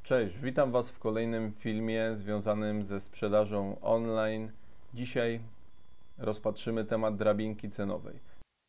Cześć, witam Was w kolejnym filmie związanym ze sprzedażą online. Dzisiaj rozpatrzymy temat drabinki cenowej.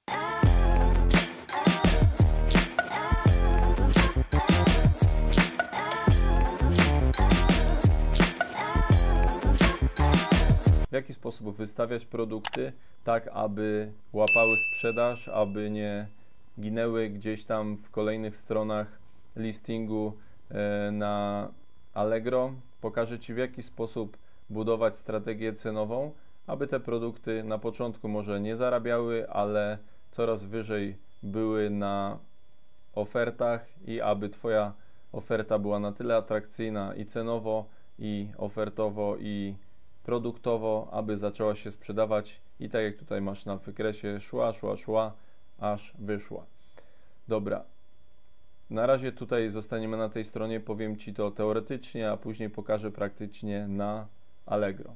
W jaki sposób wystawiać produkty tak, aby łapały sprzedaż, aby nie ginęły gdzieś tam w kolejnych stronach listingu na Allegro. Pokażę Ci, w jaki sposób budować strategię cenową, aby te produkty na początku może nie zarabiały, ale coraz wyżej były na ofertach i aby Twoja oferta była na tyle atrakcyjna i cenowo, i ofertowo, i produktowo, aby zaczęła się sprzedawać i tak jak tutaj masz na wykresie, szła, aż wyszła. Dobra. Na razie tutaj zostaniemy na tej stronie, powiem Ci to teoretycznie, a później pokażę praktycznie na Allegro.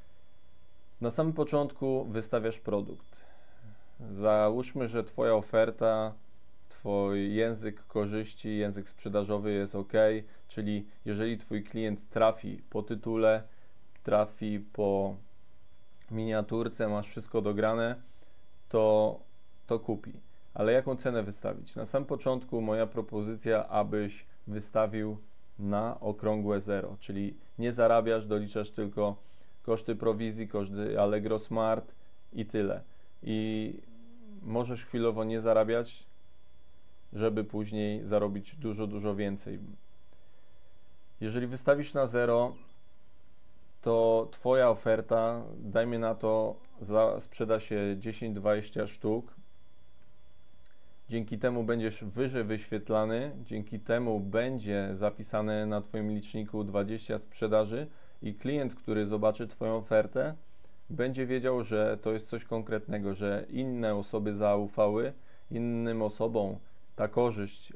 Na samym początku wystawiasz produkt. Załóżmy, że Twoja oferta, Twój język korzyści, język sprzedażowy jest ok, czyli jeżeli Twój klient trafi po tytule, trafi po miniaturce, masz wszystko dograne, to kupi. Ale jaką cenę wystawić? Na samym początku moja propozycja, abyś wystawił na okrągłe zero, czyli nie zarabiasz, doliczasz tylko koszty prowizji, koszty Allegro Smart i tyle. I możesz chwilowo nie zarabiać, żeby później zarobić dużo więcej. Jeżeli wystawisz na zero, to Twoja oferta, dajmy na to, sprzeda się 10-20 sztuk. Dzięki temu będziesz wyżej wyświetlany, dzięki temu będzie zapisane na Twoim liczniku 20 sprzedaży i klient, który zobaczy Twoją ofertę, będzie wiedział, że to jest coś konkretnego, że inne osoby zaufały, innym osobom ta korzyść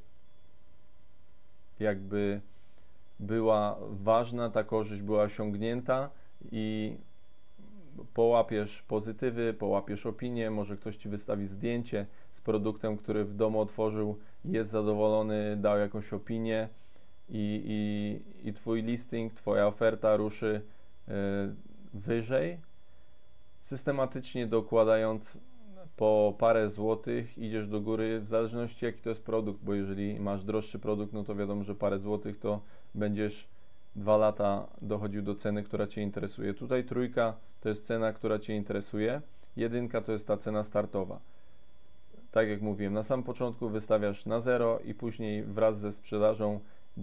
jakby była ważna, ta korzyść była osiągnięta i połapiesz pozytywy, połapiesz opinie, może ktoś Ci wystawi zdjęcie z produktem, który w domu otworzył, jest zadowolony, dał jakąś opinię i Twój listing, Twoja oferta ruszy wyżej, systematycznie dokładając po parę złotych, idziesz do góry w zależności jaki to jest produkt, bo jeżeli masz droższy produkt, no to wiadomo, że parę złotych to będziesz 2 lata dochodził do ceny, która Cię interesuje. Tutaj trójka to jest cena, która Cię interesuje, jedynka to jest ta cena startowa. Tak jak mówiłem, na samym początku wystawiasz na zero i później wraz ze sprzedażą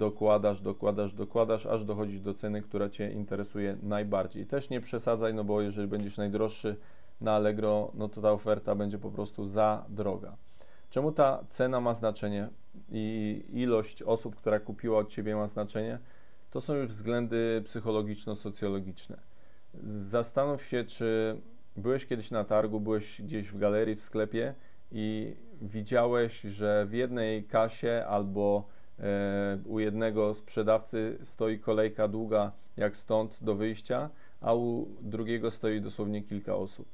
dokładasz, aż dochodzisz do ceny, która Cię interesuje najbardziej. Też nie przesadzaj, no bo jeżeli będziesz najdroższy na Allegro, no to ta oferta będzie po prostu za droga. Czemu ta cena ma znaczenie i ilość osób, która kupiła od Ciebie ma znaczenie? To są już względy psychologiczno-socjologiczne. Zastanów się, czy byłeś kiedyś na targu, byłeś gdzieś w galerii, w sklepie i widziałeś, że w jednej kasie albo u jednego sprzedawcy stoi kolejka długa jak stąd do wyjścia, a u drugiego stoi dosłownie kilka osób.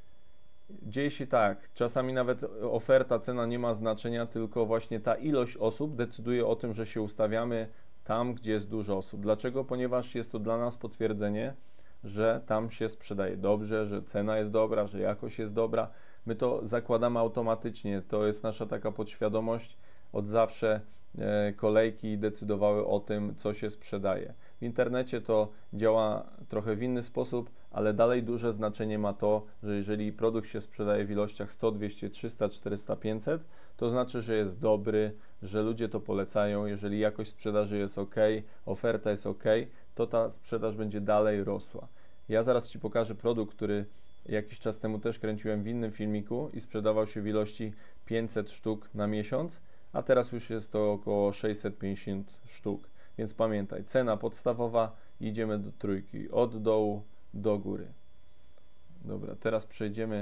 Dzieje się tak, czasami nawet oferta, cena nie ma znaczenia, tylko właśnie ta ilość osób decyduje o tym, że się ustawiamy tam, gdzie jest dużo osób. Dlaczego? Ponieważ jest to dla nas potwierdzenie, że tam się sprzedaje dobrze, że cena jest dobra, że jakość jest dobra. My to zakładamy automatycznie, to jest nasza taka podświadomość. Od zawsze kolejki decydowały o tym, co się sprzedaje. W internecie to działa trochę w inny sposób, ale dalej duże znaczenie ma to, że jeżeli produkt się sprzedaje w ilościach 100, 200, 300, 400, 500, to znaczy, że jest dobry, że ludzie to polecają. Jeżeli jakość sprzedaży jest ok, oferta jest ok, to ta sprzedaż będzie dalej rosła. Ja zaraz Ci pokażę produkt, który jakiś czas temu też kręciłem w innym filmiku i sprzedawał się w ilości 500 sztuk na miesiąc, a teraz już jest to około 650 sztuk. Więc pamiętaj, cena podstawowa, idziemy do trójki, od dołu do góry. Dobra, teraz przejdziemy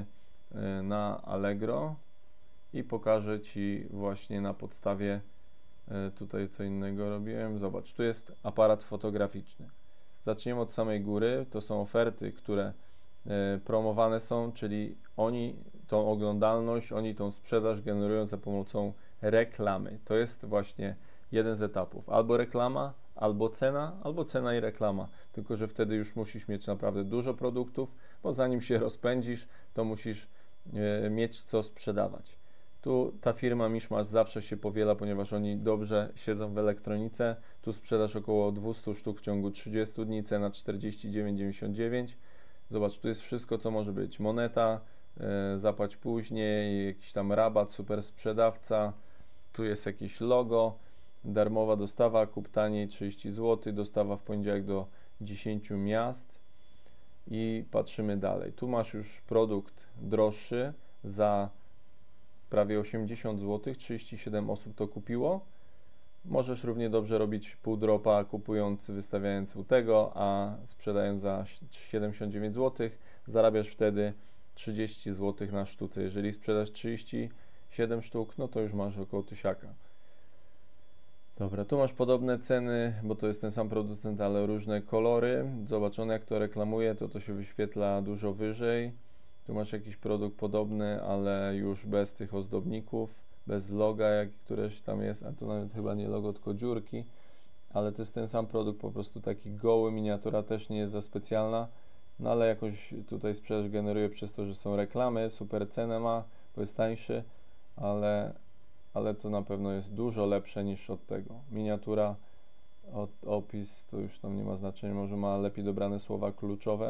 na Allegro i pokażę Ci właśnie na podstawie, tutaj co innego robiłem. Zobacz, tu jest aparat fotograficzny. Zaczniemy od samej góry, to są oferty, które promowane są, czyli oni tą oglądalność, oni tą sprzedaż generują za pomocą reklamy. To jest właśnie jeden z etapów. Albo reklama, albo cena i reklama. Tylko że wtedy już musisz mieć naprawdę dużo produktów, bo zanim się rozpędzisz, to musisz mieć co sprzedawać. Tu ta firma Mishmash zawsze się powiela, ponieważ oni dobrze siedzą w elektronice. Tu sprzedaż około 200 sztuk w ciągu 30 dni, cena 49,99. Zobacz, tu jest wszystko, co może być. Moneta, zapłać później, jakiś tam rabat, super sprzedawca, tu jest jakieś logo, darmowa dostawa, kup taniej 30 zł, dostawa w poniedziałek do 10 miast i patrzymy dalej. Tu masz już produkt droższy za prawie 80 zł, 37 osób to kupiło. Możesz równie dobrze robić pół dropa, kupując, wystawiając u tego, a sprzedając za 79 zł, zarabiasz wtedy 30 zł na sztuce. Jeżeli sprzedasz 37 sztuk, no to już masz około 1000. Dobra, tu masz podobne ceny, bo to jest ten sam producent, ale różne kolory. Zobacz, on jak to reklamuje, to się wyświetla dużo wyżej. Tu masz jakiś produkt podobny, ale już bez tych ozdobników, bez loga, jak któreś tam jest, a to nawet chyba nie logo, tylko dziurki, ale to jest ten sam produkt, po prostu taki goły, miniatura też nie jest za specjalna, no ale jakoś tutaj sprzedaż generuje przez to, że są reklamy, super cenę ma, bo jest tańszy, ale to na pewno jest dużo lepsze niż od tego. Miniatura, opis, to już tam nie ma znaczenia, może ma lepiej dobrane słowa kluczowe.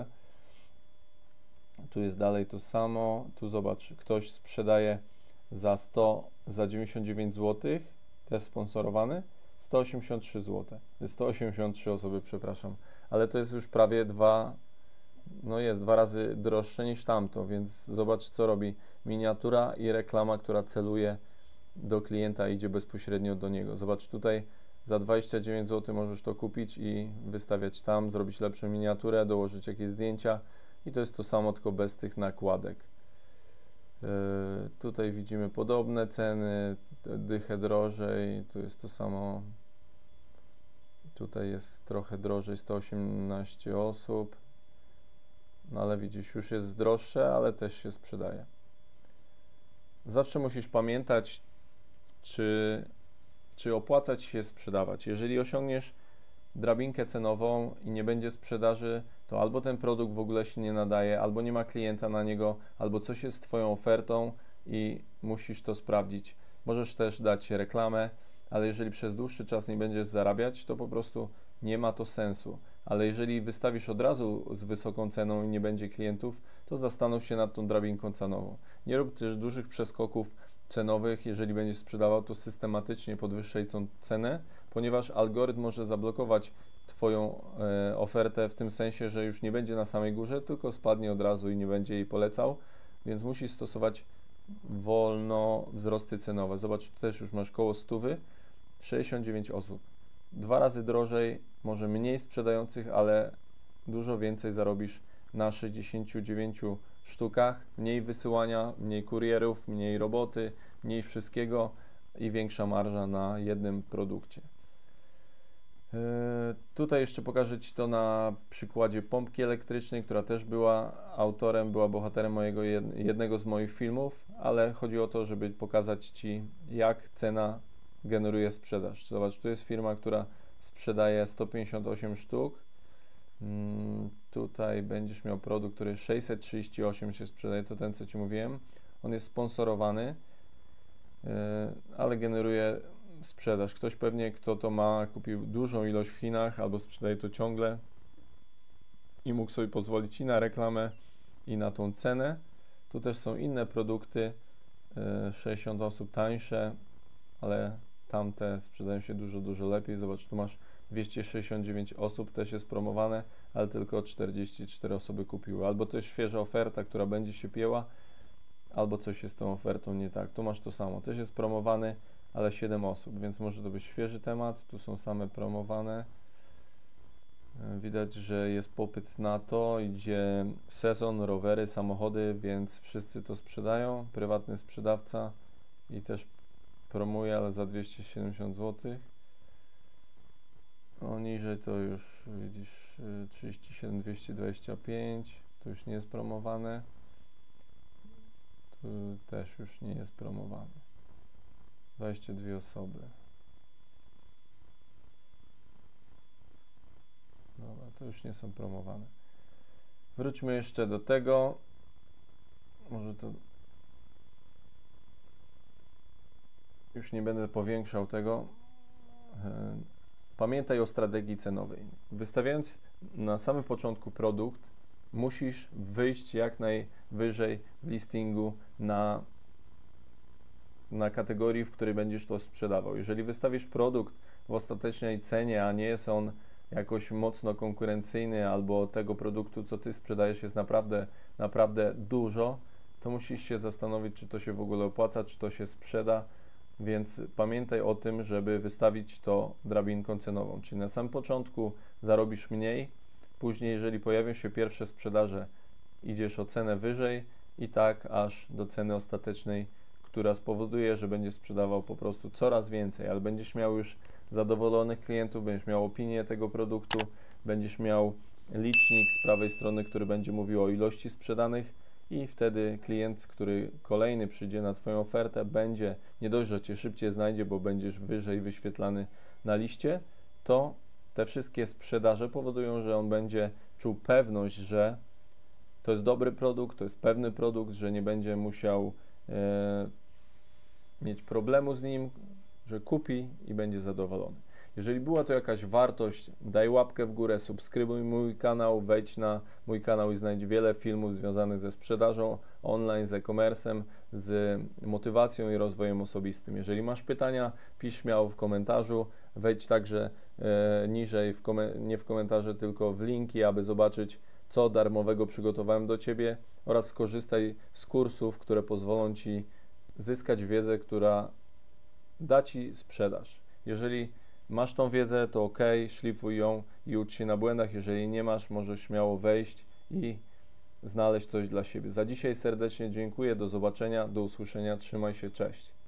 Tu jest dalej to samo, tu zobacz, ktoś sprzedaje za 99 zł, też sponsorowany, 183 zł, 183 osoby, przepraszam, ale to jest już prawie jest 2 razy droższe niż tamto, więc zobacz, co robi miniatura i reklama, która celuje do klienta, idzie bezpośrednio do niego. Zobacz, tutaj za 29 zł możesz to kupić i wystawiać tam, zrobić lepszą miniaturę, dołożyć jakieś zdjęcia i to jest to samo, tylko bez tych nakładek. Tutaj widzimy podobne ceny, dychę drożej, tu jest to samo, tutaj jest trochę drożej, 118 osób, no ale widzisz, już jest droższe, ale też się sprzedaje. Zawsze musisz pamiętać, czy opłaca Ci się sprzedawać. Jeżeli osiągniesz drabinkę cenową i nie będzie sprzedaży, to albo ten produkt w ogóle się nie nadaje, albo nie ma klienta na niego, albo coś jest z Twoją ofertą i musisz to sprawdzić. Możesz też dać reklamę, ale jeżeli przez dłuższy czas nie będziesz zarabiać, to po prostu nie ma to sensu. Ale jeżeli wystawisz od razu z wysoką ceną i nie będzie klientów, to zastanów się nad tą drabinką cenową. Nie rób też dużych przeskoków cenowych, jeżeli będziesz sprzedawał to systematycznie, podwyższaj tą cenę, ponieważ algorytm może zablokować Twoją ofertę w tym sensie, że już nie będzie na samej górze, tylko spadnie od razu i nie będzie jej polecał, więc musisz stosować wolno wzrosty cenowe. Zobacz, tu też już masz koło 100, 69 osób. 2 razy drożej, może mniej sprzedających, ale dużo więcej zarobisz na 69 sztukach, mniej wysyłania, mniej kurierów, mniej roboty, mniej wszystkiego i większa marża na jednym produkcie. Tutaj jeszcze pokażę Ci to na przykładzie pompki elektrycznej, która też była bohaterem jednego z moich filmów, ale chodzi o to, żeby pokazać Ci, jak cena generuje sprzedaż. Zobacz, tu jest firma, która sprzedaje 158 sztuk. Tutaj będziesz miał produkt, który 638 się sprzedaje, to ten, co Ci mówiłem. On jest sponsorowany, ale generuje sprzedaż. Ktoś pewnie, kto to ma, kupił dużą ilość w Chinach albo sprzedaje to ciągle i mógł sobie pozwolić i na reklamę, i na tą cenę. Tu też są inne produkty, 60 osób tańsze, ale tamte sprzedają się dużo lepiej. Zobacz, tu masz 269 osób, też jest promowane, ale tylko 44 osoby kupiły. Albo to jest świeża oferta, która będzie się pieła, albo coś jest z tą ofertą nie tak. Tu masz to samo, też jest promowany, ale 7 osób, więc może to być świeży temat. Tu są same promowane. Widać, że jest popyt na to, idzie sezon, rowery, samochody, więc wszyscy to sprzedają. Prywatny sprzedawca i też promuje, ale za 270 zł. No niżej to już widzisz 37 225, to już nie jest promowane. Tu też już nie jest promowane. 22 osoby. to już nie są promowane. Wróćmy jeszcze do tego. Może to... Już nie będę powiększał tego. Pamiętaj o strategii cenowej. Wystawiając na samym początku produkt, musisz wyjść jak najwyżej w listingu na kategorii, w której będziesz to sprzedawał. Jeżeli wystawisz produkt w ostatecznej cenie, a nie jest on jakoś mocno konkurencyjny, albo tego produktu, co ty sprzedajesz, jest naprawdę dużo, to musisz się zastanowić, czy to się w ogóle opłaca, czy to się sprzeda, więc pamiętaj o tym, żeby wystawić to drabinką cenową, czyli na samym początku zarobisz mniej, później, jeżeli pojawią się pierwsze sprzedaże, idziesz o cenę wyżej i tak aż do ceny ostatecznej, która spowoduje, że będziesz sprzedawał po prostu coraz więcej, ale będziesz miał już zadowolonych klientów, będziesz miał opinię tego produktu, będziesz miał licznik z prawej strony, który będzie mówił o ilości sprzedanych i wtedy klient, który kolejny przyjdzie na Twoją ofertę, będzie nie dość, że Cię szybciej znajdzie, bo będziesz wyżej wyświetlany na liście, to te wszystkie sprzedaże powodują, że on będzie czuł pewność, że to jest dobry produkt, to jest pewny produkt, że nie będzie musiał mieć problemu z nim, że kupi i będzie zadowolony. Jeżeli była to jakaś wartość, daj łapkę w górę, subskrybuj mój kanał, wejdź na mój kanał i znajdź wiele filmów związanych ze sprzedażą online, z e-commerce'em, z motywacją i rozwojem osobistym. Jeżeli masz pytania, pisz śmiało w komentarzu, wejdź także niżej, nie w komentarze, tylko w linki, aby zobaczyć, co darmowego przygotowałem do Ciebie oraz skorzystaj z kursów, które pozwolą Ci zyskać wiedzę, która da Ci sprzedaż. Jeżeli masz tą wiedzę, to ok, szlifuj ją i ucz się na błędach. Jeżeli nie masz, możesz śmiało wejść i znaleźć coś dla siebie. Za dzisiaj serdecznie dziękuję, do zobaczenia, do usłyszenia, trzymaj się, cześć.